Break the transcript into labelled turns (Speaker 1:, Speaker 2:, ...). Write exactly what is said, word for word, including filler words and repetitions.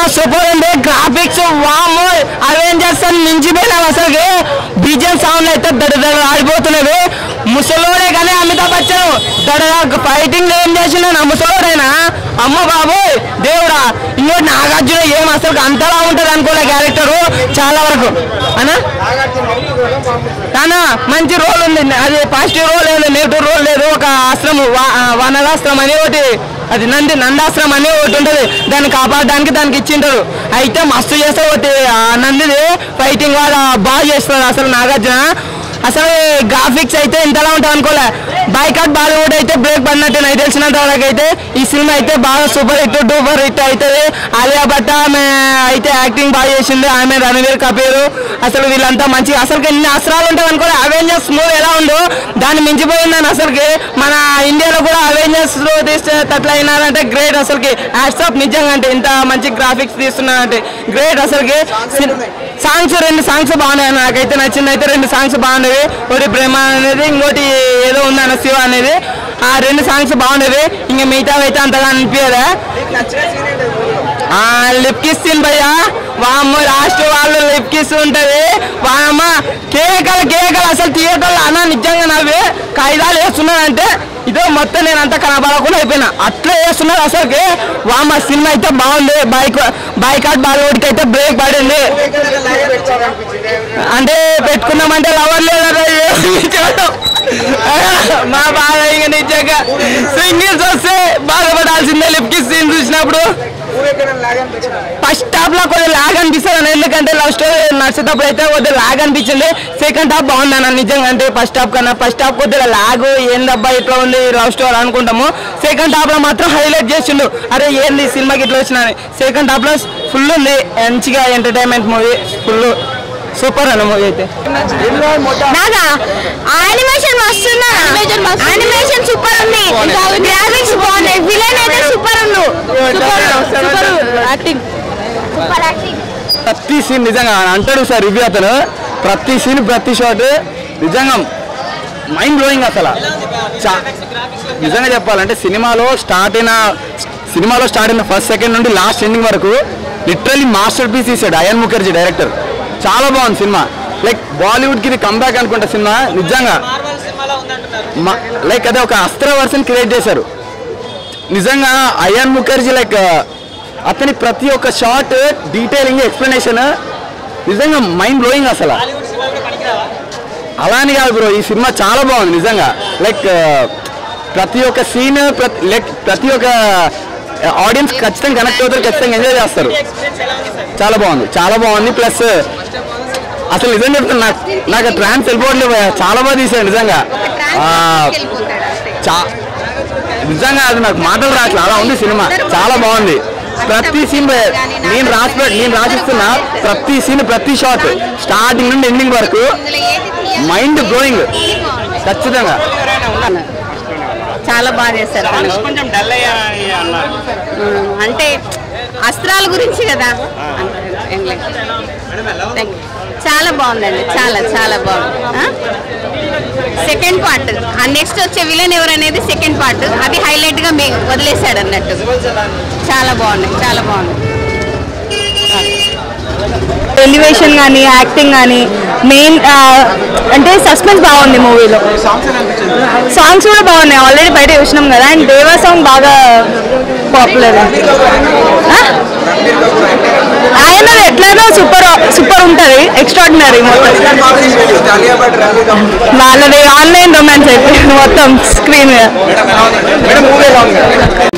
Speaker 1: super ఉంది graphics వామ్ Avengers అని మించిపోయినాం అసలు బీజిఎం సౌండ్ అయితే దడ దడ ఆడిపోతున్నది ముసలోడే కానీ అమితాబ్ బచ్చన్ దడ ఫైటింగ్ ఏం చేసిన ముసలోడైనా అమ్మ బాబు దేవుడా ఇంకోటి నాగార్జున ఏం అసలు అంతలా ఉంటుంది అనుకోలే క్యారెక్టరు చాలా వరకు అనా కానీ మంచి రోల్ ఉంది అది పాజిటివ్ రోల్ లేదు నెగిటివ్ రోల్ లేదు ఒక ఆశ్రమం వనరాశ్రమం అని ఒకటి అది నంది నందాశ్రమం అని ఒకటి ఉంటుంది దాన్ని కాపాడడానికి దానికి ఇచ్చింటారు అయితే మస్తు చేస్తే ఒకటి నందిది ఫైటింగ్ వాళ్ళ బాగా చేస్తారు అసలు నాగార్జున అసలు గ్రాఫిక్స్ అయితే ఇంతలా ఉంటుంది అనుకోలే బాయ్కాట్ బాలీవుడ్ అయితే బ్రేక్ పడినట్టు నాకు తెలిసినంత వరకు అయితే ఈ సినిమా అయితే బాగా సూపర్ హిట్ డూపర్ హిట్ అవుతుంది ఆలియా భట్ ఆమె అయితే యాక్టింగ్ బాగా చేసింది ఆమె రణవీర్ కపూర్ అసలు వీళ్ళంతా మంచిగా అసలు ఎన్ని అస్త్రాలు ఉంటుంది అనుకోలే అవెంజర్స్ మూవీ ఎలా ఉందో దాన్ని మించిపోయిందని అసలుకి మన ఇండియాలో కూడా అవెంజర్స్ తీస్తే అట్లా అయినారంటే గ్రేట్ అసలుకి హ్యాట్స్ ఆఫ్ నిజంగా అంటే ఇంత మంచి గ్రాఫిక్స్ తీస్తున్నారంటే గ్రేట్ అసలుకి సాంగ్స్ రెండు సాంగ్స్ బాగున్నాయి నాకైతే నచ్చింది అయితే రెండు సాంగ్స్ బాగున్నాయి ఒకటి ప్రేమ అనేది ఇంకోటి ఏదో ఉందన్న శివ అనేది ఆ రెండు సాంగ్స్ బాగుండేవి ఇంకా మిగతా అయితే అంతగా అనిపించదా లిప్ కిస్ సీన్ భయ్యా వామ్మ లాస్ట్ వాళ్ళు లిప్ కిస్ ఉంటది వామ్మ కేకలు కేకలు అసలు థియేటర్లో అన్న నిజంగా నవ్వి కాయిదాలు వేస్తున్నారంటే ఇదో మొత్తం నేను అంతా కనబడకుండా అయిపోయినా అట్లా వేస్తున్నారు అసలుకి వామ్మ సినిమా అయితే బాగుంది బైక్ బాయ్కాట్ బాలీవుడ్కి అయితే బ్రేక్ పడింది అంటే పెట్టుకున్నామంటే లవర్ లేదా మా బాగా ఇంకా నిజంగా సింగిల్స్ వస్తే బాధపడాల్సిందే లిప్ కిస్ సీన్ చూసినప్పుడు ఫస్ట్ హాఫ్ లో కొద్దిగా లాగ్ అనిపిస్తుంది ఎందుకంటే లవ్ స్టోరీ నడిచేటప్పుడు అయితే కొద్దిగా లాగ్ అనిపించింది సెకండ్ హాఫ్ బాగుందన్న నిజంగా అంటే ఫస్ట్ హాఫ్ కన్నా ఫస్ట్ హాఫ్ కొద్దిగా లాగ్ ఏందబ్బా ఇట్లా ఉంది లవ్ స్టోరీ అనుకుంటాము సెకండ్ హాఫ్ లో మాత్రం హైలైట్ చేసిండు అరే ఏంది సినిమాకి ఇట్లా వచ్చిన సెకండ్ హాఫ్ లో ఫుల్ ఉంది మంచిగా ఎంటర్టైన్మెంట్ మూవీ ఫుల్ సూపర్ అన్న మూవీ అయితే
Speaker 2: యానిమేషన్ మస్తుంది యానిమేషన్ సూపర్ ఉంది గ్రాఫిక్స్ బాగున్నాయి విలన్ అయితే సూపర్ ఉంది సూపర్ యాక్టింగ్ సూపర్ యాక్టింగ్
Speaker 1: ప్రతి సీన్ నిజంగా అంటాడు సార్ రివ్యూ అతను ప్రతి సీన్ ప్రతి షాట్ నిజంగా మైండ్ బ్లోయింగ్ అసలు నిజంగా చెప్పాలంటే సినిమాలో స్టార్ట్ అయిన సినిమాలో స్టార్ట్ అయిన ఫస్ట్ సెకండ్ నుండి లాస్ట్ ఎండింగ్ వరకు లిటరలీ మాస్టర్ పీస్ తీసాడు అయాన్ ముఖర్జీ డైరెక్టర్ చాలా బాగుంది సినిమా లైక్ బాలీవుడ్కి ఇది కంబ్యాక్ అనుకుంటా సినిమా నిజంగా లైక్ అదే ఒక అస్త్ర వర్షన్ క్రియేట్ చేశారు నిజంగా అయాన్ ముఖర్జీ లైక్ అతని ప్రతి ఒక్క షాట్ డీటెయిలింగ్ ఎక్స్ప్లెనేషన్ నిజంగా మైండ్ బ్లోయింగ్ అసలు అలానే కాదు బ్రో ఈ సినిమా చాలా బాగుంది నిజంగా లైక్ ప్రతి ఒక్క సీన్ లైక్ ప్రతి ఒక్క ఆడియన్స్ ఖచ్చితంగా కనెక్ట్ అవుతారు ఖచ్చితంగా ఎంజాయ్ చేస్తారు చాలా బాగుంది చాలా బాగుంది ప్లస్ అసలు నిజం చెప్తాను నాకు నాకు ట్రాన్స్ వెళ్ళిపోవట్లేదు చాలా బాగా తీసాడు నిజంగా చా నిజంగా అది నాకు మాటలు రావట్లేదు అలా ఉంది సినిమా చాలా బాగుంది ప్రతి సీన్ నేను రాసి నేను రాసిస్తున్నా ప్రతి సీన్ ప్రతి షాట్ స్టార్టింగ్ నుండి ఎండింగ్ వరకు మైండ్ బ్లోయింగ్ ఖచ్చితంగా
Speaker 2: చాలా బాగా చేస్తారు అంటే అస్త్రాల గురించి కదా చాలా బాగుందండి చాలా చాలా బాగుంది సెకండ్ పార్ట్ ఆ నెక్స్ట్ వచ్చే విలన్ ఎవరు అనేది సెకండ్ పార్ట్ అది హైలైట్ గా మీ వదిలేశాడు అన్నట్టు చాలా బాగుంది చాలా బాగుంది ఎలివేషన్ కానీ యాక్టింగ్ కానీ మెయిన్ అంటే సస్పెన్స్ బాగుంది మూవీలో సాంగ్స్ కూడా బాగున్నాయి ఆల్రెడీ బయట చూసినాం కదా అండ్ దేవా సాంగ్ బాగా పాపులర్ ఆయన ఎట్లయినా సూపర్ సూపర్ ఉంటుంది ఎక్స్ట్రాడినరీ మొత్తం వాళ్ళది ఆన్లైన్ రొమాన్స్ అయిపోయింది మొత్తం స్క్రీన్ మీద